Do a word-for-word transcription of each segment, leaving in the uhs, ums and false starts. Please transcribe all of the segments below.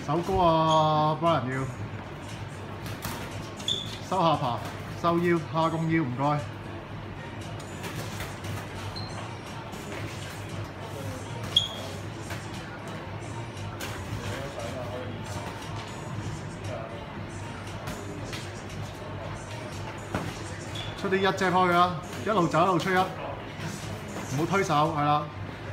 手高啊 ，Brian 要收下爬，收腰，下弓腰，唔該。出啲一隻開佢啦，一路走一路出一，唔好推手，係啦。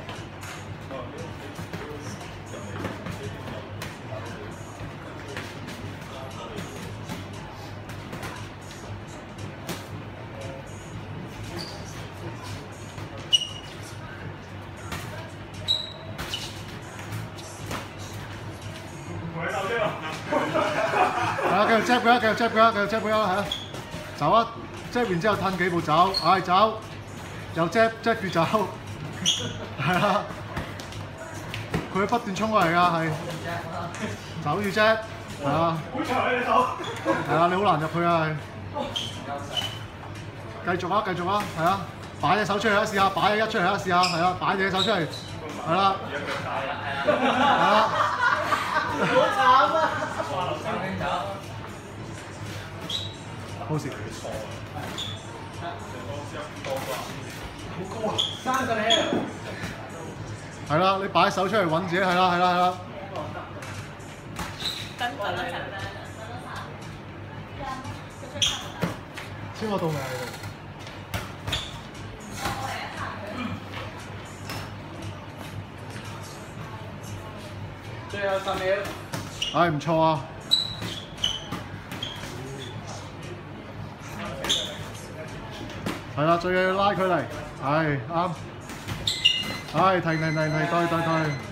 係啊，繼續 jab 佢啦，繼續 jab 佢啦，繼續 jab 佢啦，係啊，走啊！jab 完之後褪幾步走，唉走，又 jab jab 住走，係啊，佢不斷衝過嚟㗎，係，走住 jab，係啊，好長啊你手，係啊，你好難入去啊，係，繼續啊繼續啊，係啊，擺隻手出嚟啦，試下擺一出嚟啦，試下，係啊，擺隻手出嚟，係啦，係啦，好慘啊！好事。好高啊！三十零。係啦，你擺手出嚟揾自己，係啦，係啦，係啦。等等啦，超過到未？最後十秒。唉，唔錯啊！係啦，最緊要拉佢嚟，係啱，係停停停停，對對對。